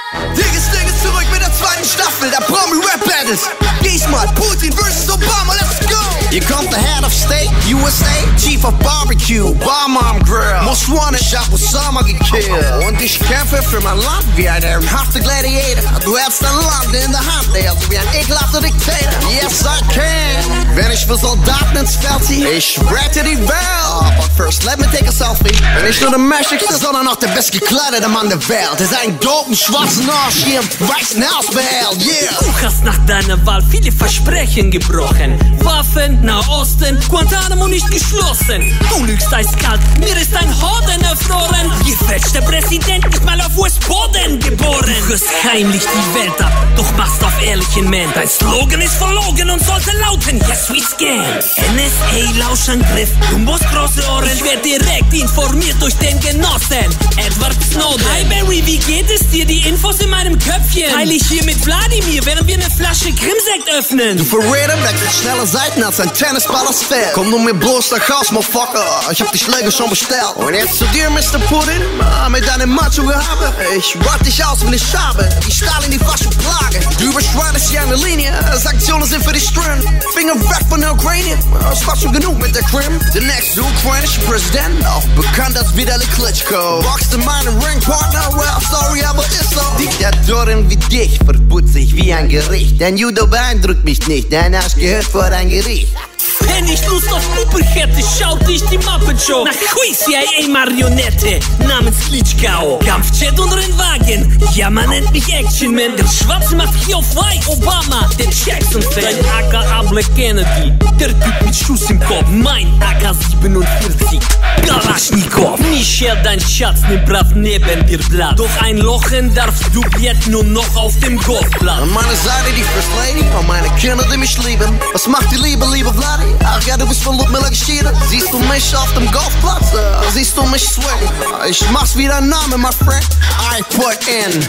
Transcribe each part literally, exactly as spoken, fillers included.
Digges, Digges, zurück mit der zweiten Staffel der Promi Rap Battles. Diesmal Putin versus Obama, let's go! Hier kommt der Head of State, U S A, Chief of Barbecue, Obama am Grill. Most wanted, ich hab Osama gekillt. Und ich kämpfe für mein Land wie ein ehrenhafter Gladiator. Du hältst dein Land in der Hand, also wie ein ekelhafter Diktator. Yes, I can. Wenn ich für Soldaten ins Feld ziehe, ich rette die Welt. But first, let me take a selfie. Bin nicht nur der mächtigste, sondern auch der bestgekleidete Mann der Welt. Der seinen dopen schwarzen Arsch hier im Weißen Haus behält, yeah. Du hast nach deiner Wahl viele Versprechen gebrochen. Waffen, Nahosten, Guantanamo nicht geschlossen. Du lügst eiskalt, mir ist ein Horden erfroren. Gefälscht der Präsident nicht mal auf U S-Boden geboren. Du führst heimlich die Welt ab, doch machst auf ehrlichen Man. Dein Slogan ist verlogen und sollte lauten, yes we scan. N S A-Lauschangriff, du musst große Ohren. Ich werd direkt informiert durch den Genossen Edward Snowden. Hi Barry, wie geht es dir? Die Infos in meinem Köpfchen teile ich hier mit Wladimir, während wir eine Flasche Krimsekt öffnen. Du Verräter wechselst schneller Seiten als ein Tennisball aufs Feld. Komm nur mir bloß nach Haus, Motherfucker, ich hab die Schläge schon bestellt. Und jetzt zu dir, Mister Putin, mit deinem Macho-Gehabe. Ich rock dich aus, wenn ich habe, wie Stalin die Fasche Plage. Du überschreitest hier eine Linie, Sanktionen sind für die Strömen. Finger weg von der Ukraine, das war schon genug mit der Krim. Der nächste ukrainische Präsident, auch bekannt als Vitali Klitschko. Boxt in meinem Ringpartner, well, sorry, aber ist so. Diktatoren wie dich verputze ich wie ein Gericht. Dein Judo beeindruckt mich nicht, dein Arsch gehört vor ein Gericht. Wenn ich Lust auf Puppe hätte, schaute ich die Muppet Show. Nach Hui C I A-Marionette namens Klitschko. Kampfjet unter den Wagen, ja man nennt mich Action Man. Der Schwarze macht hier auf White, Obama, der Jackson-Fan. Dein A K A Black Kennedy, der Typ mit Schuss im Kopf. Mein A K siebenundvierzig, Kalaschnikow. Michel, dein Schatz, nimmt brav neben dir Platz. Doch einlochen darfst du jetzt nur noch auf dem Golfplatz. An meiner Seite die First Lady und meine Kinder, die mich lieben. Was macht die Liebe, liebe Vladi? Ach ja, du bist von Ludmilla geschieden. Siehst du mich auf dem Golfplatz? Uh, siehst du mich swingen? Ich mach's wie dein Name, my friend. I put in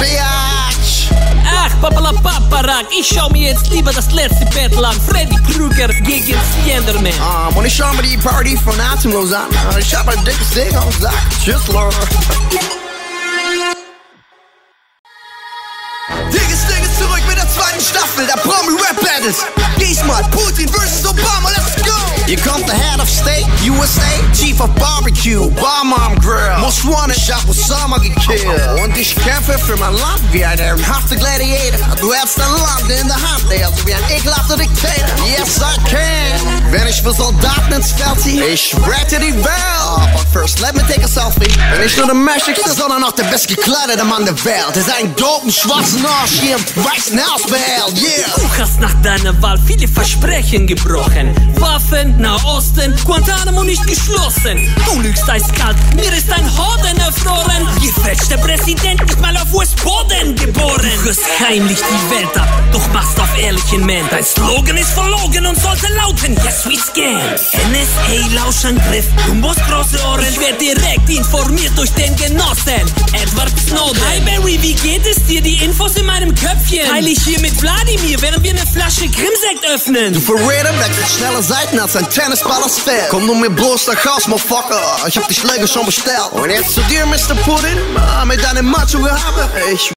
Biatch. Ach, papalapaparak, ich schau mir jetzt lieber das letzte Battle an. Freddy Krueger gegen Slenderman. Um, und ich schau mir die Party von Atemlos an. Ich hab ein dickes Ding und sag tschüss, Leute. Digges, Digges, zurück mit der zweiten Staffel der Promi Rap Battles. Diesmal Putin versus Obama, let's go! Hier kommt der Head of State, U S A, Chief of Barbecue, Obama am Grill. Most wanted, ich hab Osama gekillt. Und ich kämpfe für mein Land wie ein ehrenhafter Gladiator. Du hältst dein Land in der Hand, also wie ein ekelhafter Diktator. Yes, I can. Wenn ich für Soldaten ins Feld ziehe, ich rette die Welt. But first, let me take a selfie. Bin nicht nur der mächtigste, sondern auch der bestgekleidete Mann der Welt. Der seinen dopen schwarzen Arsch hier im Weißen Haus behält, yeah. Du hast nach deiner Wahl viele Versprechen gebrochen. Waffen, Nahosten, Guantanamo nicht geschlossen. Du lügst eiskalt, mir ist ein Horden erfroren. Gefälscht der Präsident nicht mal auf U S-Boden geboren. Du führst heimlich die Welt ab, doch machst auf ehrlichen Man. Dein Slogan ist verlogen und sollte lauten, yes we scan. N S A-Lauschangriff, du musst große Ohren. Ich werd direkt informiert durch den Genossen Edward Snowden. Hi Barry, wie geht es dir? Die Infos in meinem Köpfchen teile ich hier mit Wladimir, während wir eine Flasche Krimsekt öffnen. Du Verräter wechselst schneller Seiten als ein Tennisball aufs Feld. Komm nur mir bloß nach Haus, Motherfucker, ich hab die Schläge schon bestellt. Und jetzt zu dir, Mister Putin, mit deinem Macho-Gehabe. Ich